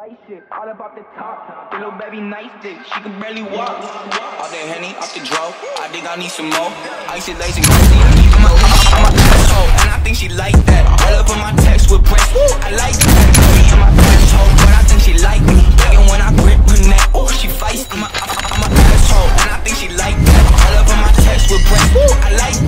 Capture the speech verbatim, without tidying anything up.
Light shit, all about the top. The little baby nice dick, she can barely walk. All that Henny off the draw, I think I need some more. Ice it lazy, crazy, I need my, my, my asshole. And I think she like that. All up on my text with breath, I like that. Me in my asshole, but I think she like me. And when I grip her neck, oh, she feisty. I'm a, I'm a asshole, and I think she like that. All up on my text with breath, I like